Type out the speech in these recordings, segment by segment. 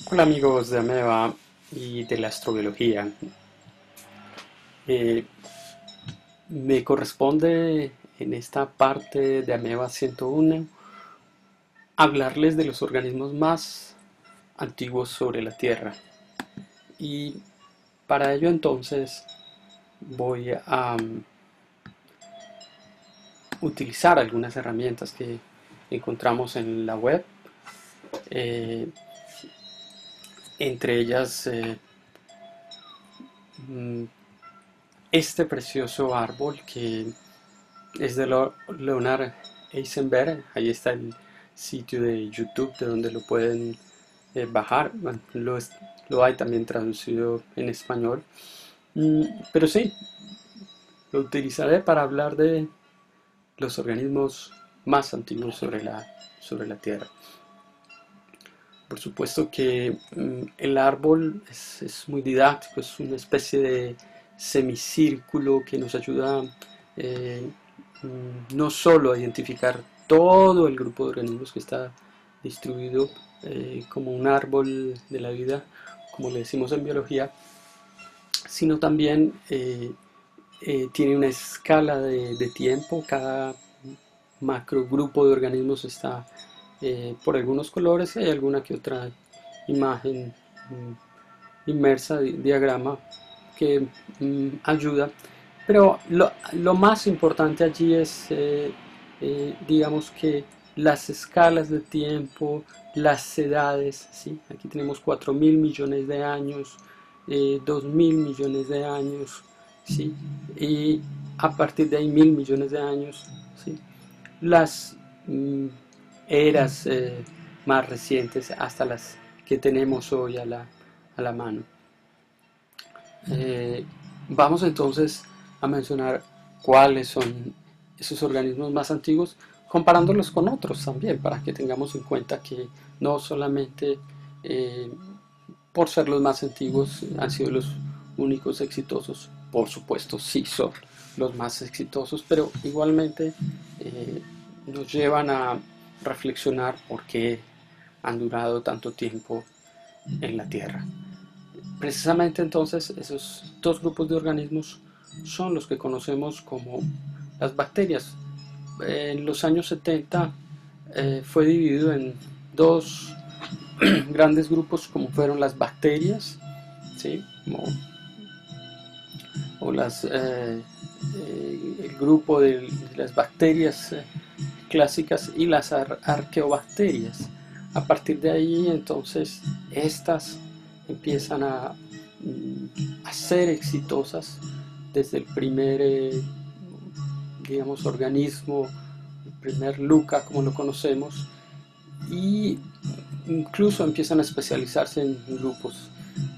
Hola amigos de Ameba y de la astrobiología. Eh, Me corresponde en esta parte de Ameba 101 hablarles de los organismos más antiguos sobre la Tierra. Y para ello entonces voy a utilizar algunas herramientas que encontramos en la web. Eh, Entre ellas mm, este precioso árbol que es de Leonard Eisenberg. Ahí está el sitio de YouTube de donde lo pueden bajar. Bueno, lo hay también traducido en español. Pero sí, lo utilizaré para hablar de los organismos más antiguos sobre la Tierra. Por supuesto que el árbol es muy didáctico, es una especie de semicírculo que nos ayuda eh, no solo a identificar todo el grupo de organismos que está distribuido como un árbol de la vida, como le decimos en biología, sino también tiene una escala de tiempo. Cada macrogrupo de organismos está por algunos colores y hay alguna que otra imagen inmersa, diagrama, que ayuda. Pero lo más importante allí es, digamos que las escalas de tiempo, las edades, ¿sí? Aquí tenemos 4.000 millones de años, 2.000 millones de años, ¿sí? Y a partir de ahí 1.000 millones de años, ¿sí? Las eras más recientes hasta las que tenemos hoy a la mano. Eh, Vamos entonces a mencionar cuáles son esos organismos más antiguos, comparándolos con otros también, para que tengamos en cuenta que no solamente por ser los más antiguos han sido los únicos exitosos. Por supuesto, sí son los más exitosos, pero igualmente nos llevan a reflexionar por qué han durado tanto tiempo en la Tierra. Precisamente entonces esos dos grupos de organismos son los que conocemos como las bacterias. En los años 70 fue dividido en dos grandes grupos, como fueron las bacterias, ¿sí? O el grupo de las bacterias clásicas y las arqueobacterias. A partir de ahí entonces estas empiezan a ser exitosas desde el primer digamos organismo, el primer LUCA como lo conocemos, y incluso empiezan a especializarse en grupos.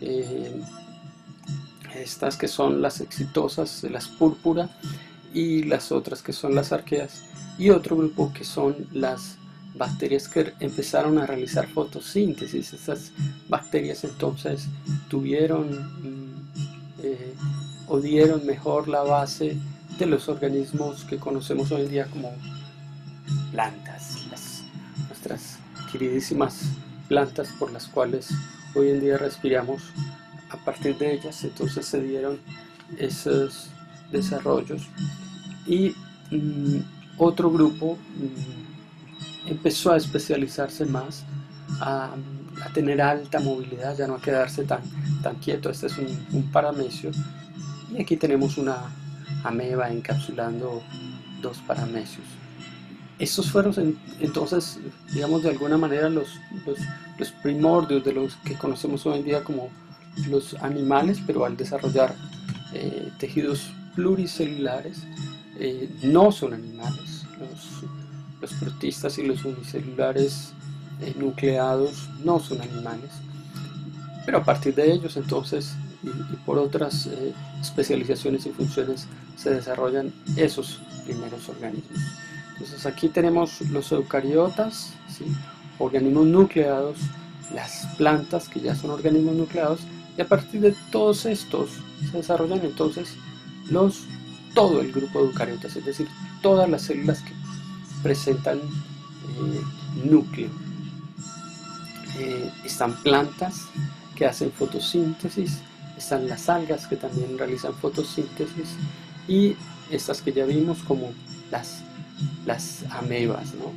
Estas que son las exitosas, las púrpura, y las otras que son las arqueas, y otro grupo que son las bacterias que empezaron a realizar fotosíntesis. Estas bacterias entonces tuvieron o dieron mejor la base de los organismos que conocemos hoy en día como plantas, nuestras queridísimas plantas por las cuales hoy en día respiramos. A partir de ellas entonces se dieron esos desarrollos, y otro grupo empezó a especializarse más, a tener alta movilidad, ya no a quedarse tan quieto. Este es un paramecio, y aquí tenemos una ameba encapsulando dos paramecios. Estos fueron entonces, digamos, de alguna manera los primordios de los que conocemos hoy en día como los animales, pero al desarrollar tejidos pluricelulares no son animales. Los protistas y los unicelulares nucleados no son animales, pero a partir de ellos entonces y por otras especializaciones y funciones se desarrollan esos primeros organismos. Entonces aquí tenemos los eucariotas, ¿sí? Organismos nucleados, las plantas que ya son organismos nucleados, y a partir de todos estos se desarrollan entonces todo el grupo de eucariotas, es decir, todas las células que presentan núcleo. están plantas que hacen fotosíntesis, están las algas que también realizan fotosíntesis, y estas que ya vimos como las amebas, ¿no?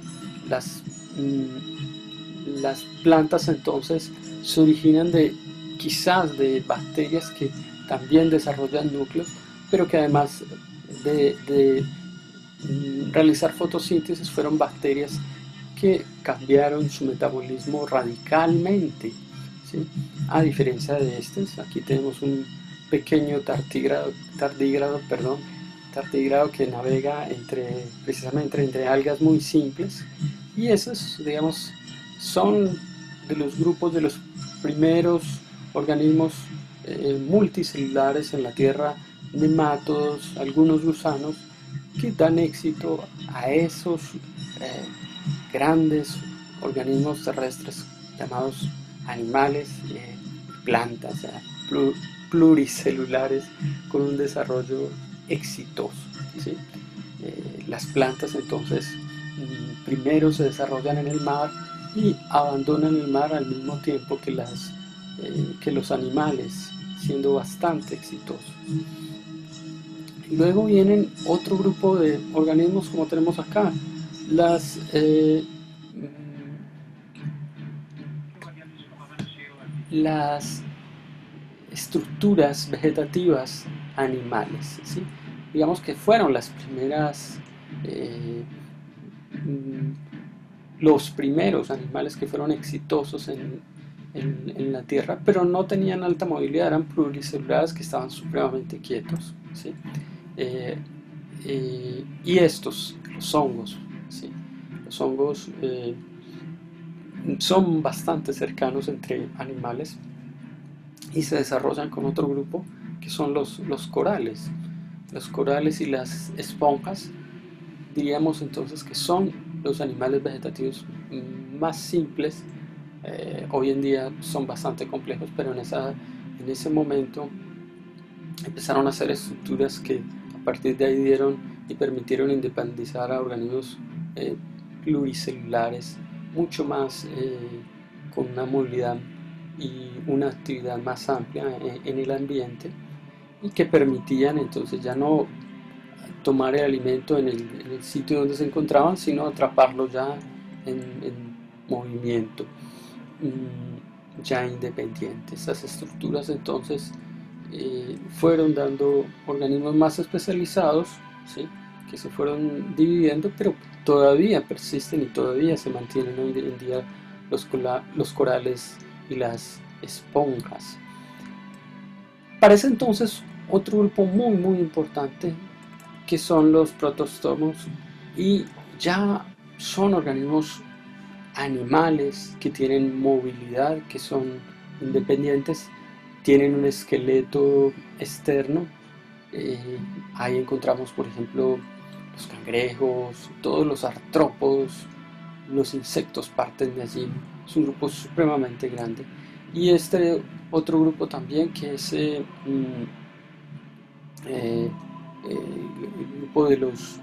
Las plantas entonces se originan quizás de bacterias que también desarrollan núcleos, pero que además de realizar fotosíntesis fueron bacterias que cambiaron su metabolismo radicalmente, ¿sí? A diferencia de estos, aquí tenemos un pequeño tardígrado que navega precisamente entre algas muy simples, y esos, digamos, son de los grupos de los primeros organismos multicelulares en la Tierra, nemátodos, algunos gusanos, que dan éxito a esos grandes organismos terrestres llamados animales, plantas pluricelulares con un desarrollo exitoso, ¿sí? Las plantas entonces primero se desarrollan en el mar y abandonan el mar al mismo tiempo que los animales, siendo bastante exitosos. Luego vienen otro grupo de organismos como tenemos acá, las estructuras vegetativas animales, ¿sí? Digamos que fueron las primeras, los primeros animales que fueron exitosos en la Tierra, pero no tenían alta movilidad, eran pluricelulares que estaban supremamente quietos, ¿sí? Y estos, los hongos, ¿sí? Los hongos son bastante cercanos entre animales y se desarrollan con otro grupo que son los corales. Los corales y las esponjas, diríamos entonces que son los animales vegetativos más simples. Hoy en día son bastante complejos, pero en ese momento empezaron a hacer estructuras que a partir de ahí dieron y permitieron independizar a organismos pluricelulares mucho más con una movilidad y una actividad más amplia en el ambiente, y que permitían entonces ya no tomar el alimento en el sitio donde se encontraban, sino atraparlo ya en movimiento, ya independiente. Estas estructuras entonces fueron dando organismos más especializados, ¿sí? Que se fueron dividiendo, pero todavía persisten y todavía se mantienen hoy en día los corales y las esponjas. Aparece entonces otro grupo muy importante, que son los protostomos, y ya son organismos animales que tienen movilidad, que son independientes, tienen un esqueleto externo. Ahí encontramos, por ejemplo, los cangrejos, todos los artrópodos, los insectos parten de allí. Es un grupo supremamente grande. Y este otro grupo también, que es el grupo de los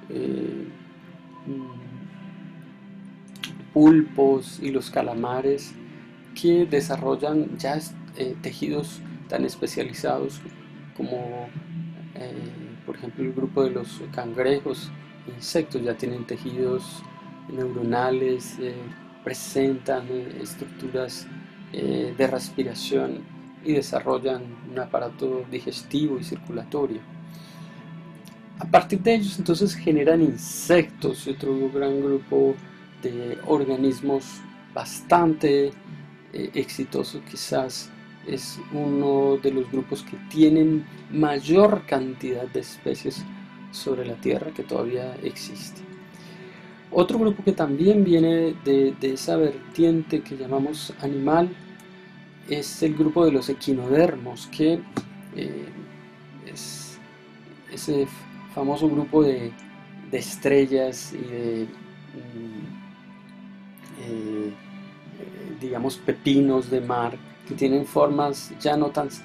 pulpos y los calamares, que desarrollan ya tejidos tan especializados como por ejemplo el grupo de los cangrejos. Insectos ya tienen tejidos neuronales, presentan estructuras de respiración y desarrollan un aparato digestivo y circulatorio. A partir de ellos entonces generan insectos, otro gran grupo de organismos bastante exitoso. Quizás es uno de los grupos que tienen mayor cantidad de especies sobre la Tierra que todavía existe. Otro grupo que también viene de esa vertiente que llamamos animal es el grupo de los equinodermos, que es ese famoso grupo de estrellas y de digamos pepinos de mar, que tienen formas ya no tan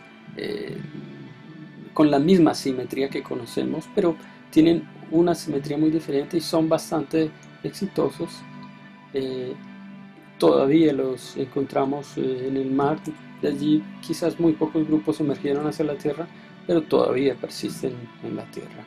con la misma simetría que conocemos, pero tienen una simetría muy diferente y son bastante exitosos. todavía los encontramos en el mar. De allí quizás muy pocos grupos emergieron hacia la Tierra, pero todavía persisten en la Tierra.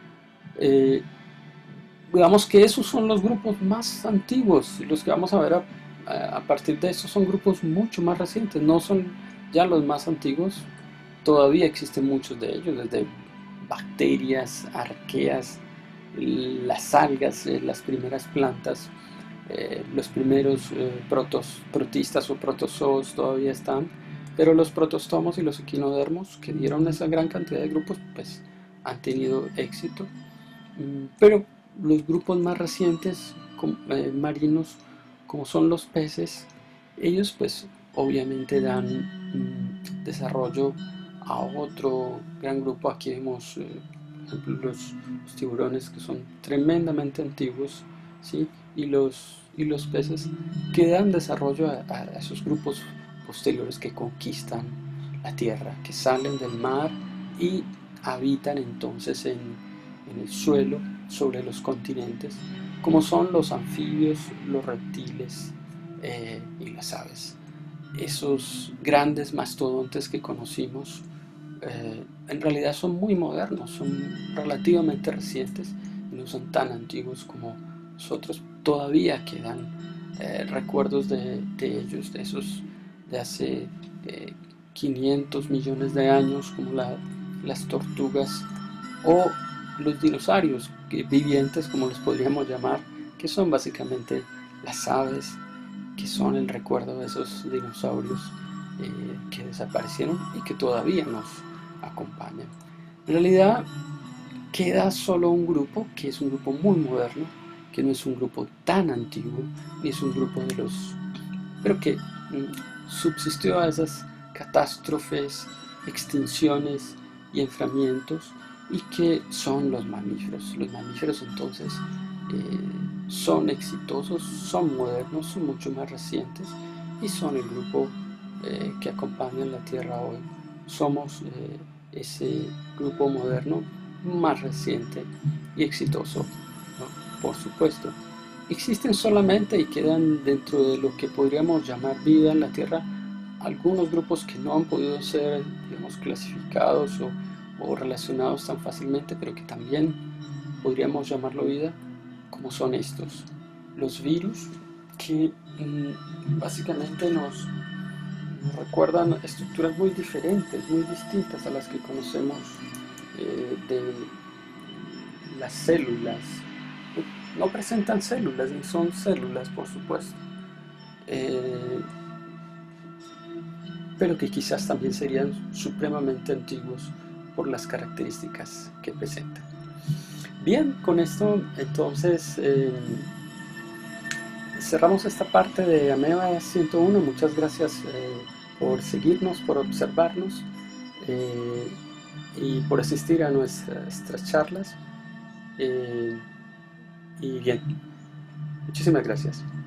Digamos que esos son los grupos más antiguos, los que vamos a ver a partir de estos son grupos mucho más recientes, no son ya los más antiguos, todavía existen muchos de ellos, desde bacterias, arqueas, las algas, las primeras plantas, los primeros protistas o protozoos todavía están, pero los protostomos y los equinodermos, que dieron esa gran cantidad de grupos, pues han tenido éxito. Pero los grupos más recientes marinos, como son los peces, ellos pues obviamente dan desarrollo a otro gran grupo. Aquí vemos por ejemplo los tiburones, que son tremendamente antiguos, ¿sí? y los peces que dan desarrollo a esos grupos posteriores que conquistan la tierra, que salen del mar y habitan entonces en el suelo, sobre los continentes, como son los anfibios, los reptiles y las aves. Esos grandes mastodontes que conocimos en realidad son muy modernos, son relativamente recientes y no son tan antiguos como nosotros. Todavía quedan recuerdos de ellos, de esos de hace 500 millones de años, como las tortugas o los dinosaurios vivientes, como los podríamos llamar, que son básicamente las aves, que son el recuerdo de esos dinosaurios que desaparecieron y que todavía nos acompañan. En realidad queda solo un grupo, que es un grupo muy moderno, que no es un grupo tan antiguo, ni es un grupo de los... pero que subsistió a esas catástrofes, extinciones y enfriamientos, y que son los mamíferos. Los mamíferos entonces son exitosos, son modernos, son mucho más recientes y son el grupo que acompaña la Tierra hoy. Somos ese grupo moderno más reciente y exitoso, ¿no? Por supuesto. Existen solamente y quedan dentro de lo que podríamos llamar vida en la Tierra algunos grupos que no han podido ser, digamos, clasificados o relacionados tan fácilmente, pero que también podríamos llamarlo vida, como son estos, los virus, que básicamente nos recuerdan estructuras muy diferentes, muy distintas a las que conocemos de las células. No presentan células, ni son células, por supuesto, pero que quizás también serían supremamente antiguos por las características que presentan. Bien, con esto entonces cerramos esta parte de Ameba 101. Muchas gracias por seguirnos, por observarnos y por asistir a nuestras charlas. Y bien, muchísimas gracias.